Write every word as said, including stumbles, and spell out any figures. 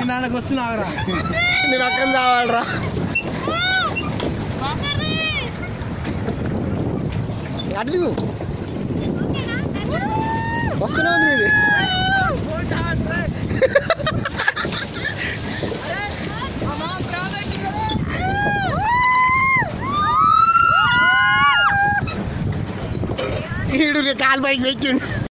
నాన్నకు వస్తున్నావురా నేను అక్కడ రావాలరా అట్లు వస్తూనే ఉంది ఇది ఈడు కాలు పైకి పెట్టిండు